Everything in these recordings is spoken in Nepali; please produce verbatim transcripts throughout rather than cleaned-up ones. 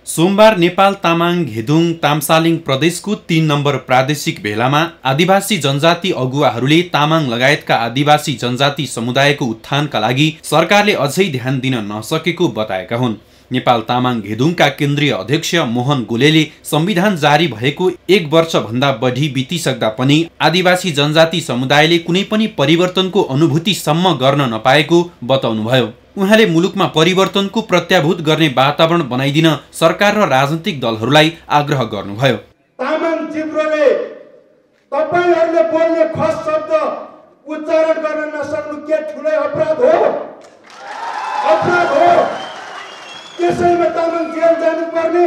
सोमबार नेपाल तामाङ घेदुङ तामसालिङ प्रदेशको तीन नम्बर प्रादेशिक भेलामा आदिवासी जनजाति अगुवाहरूले तामाङ लगायतका आदिवासी जनजाति समुदायको उत्थानका लागि सरकारले अझै ध्यान दिन नसकेको बताएका हुन्। नेपाल तामाङ घेदुङका केन्द्रीय अध्यक्ष मोहन गोलेले संविधान जारी भएको एक वर्ष भन्दा बढी बितिसक्दा पनि आदिवासी जनजाति समुदायले कुनै पनि परिवर्तनको अनुभूतिसम्म गर्न नपाएको बताउनुभयो। उहाँले मुलुकमा परिवर्तनको प्रत्याभूत गर्ने वातावरण बनाइदिन सरकार र राजनीतिक दलहरूलाई आग्रह गर्नुभयो। तामाङ जिब्रोले तपाईहरुले बोल्ने खस शब्द उच्चारण गर्न नसक्नु के ठुलै अपराध हो? अपराध हो। त्यसैमा तामाङ जेल जानु पर्ने?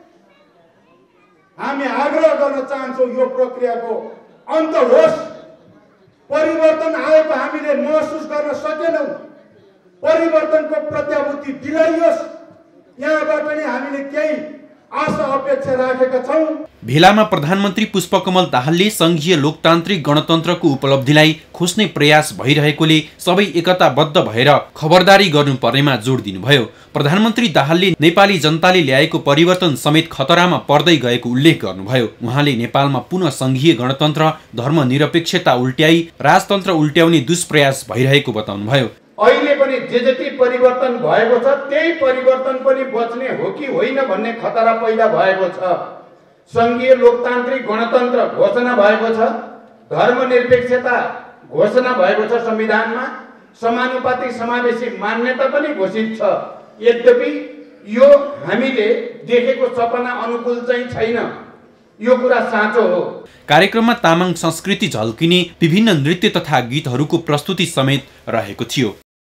हामी आग्रह गर्न चाहन्छौं यो प्रक्रियाको अन्त होस्। परिवर्तन आएको हामीले महसुस गर्न सकेनौं। परिवर्तनको प्रत्याभूति दिलाइयोस्। यहाँबाट नि हामीले केही आशा अपेक्षा राखेका छौं। भेलामा प्रधानमन्त्री पुष्पकमल दाहालले संघीय लोकतान्त्रिक गणतन्त्रको उपलब्धिलाई खोज्ने प्रयास भइरहेकोले सबै एकताबद्ध भएर खबरदारी गर्नुपर्नेमा जोड दिनुभयो। प्रधानमन्त्री दाहालले नेपाली जनताले ल्याएको परिवर्तन समेत खतरामा पर्दै गएको उल्लेख गर्नुभयो। उहाँले नेपालमा पुनः संघीय गणतन्त्र धर्मनिरपेक्षता उल्ट्याई राजतन्त्र उल्ट्याउने दुष्प्रयास भइरहेको बताउनुभयो। अहिले पनि जे जति परिवर्तन भएको छ त्यही परिवर्तन पनि बच्ने हो कि होइन भन्ने खतरा पैदा भएको छ। संघीय लोकतान्त्रिक गणतन्त्र घोषणा भएको छ, धर्मनिरपेक्षता घोषणा भएको छ, संविधानमा समानुपातिक समावेशी मान्यता पनि घोषित छ। यद्यपि यो हामीले देखेको सपना अनुकूल चाहिँ छैन। यो कुरा साँचो हो। कार्यक्रममा तामाङ संस्कृति झल्किने विभिन्न नृत्य तथा गीतहरूको प्रस्तुति समेत रहेको थियो।